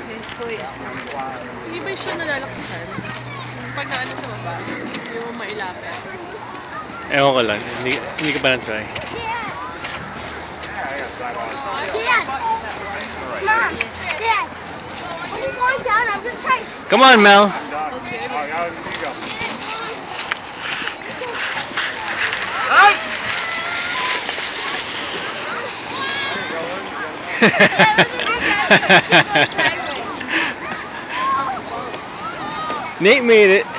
Kuya. Hindi ba siya nalalaksan? Pag naano sa baba, hindi mo mailapit. Ewan ko lang, hindi ka pa na-try. Dad! Mom! Dad! When you're going down, I'm gonna try and... Come on, Mel! Nate made it.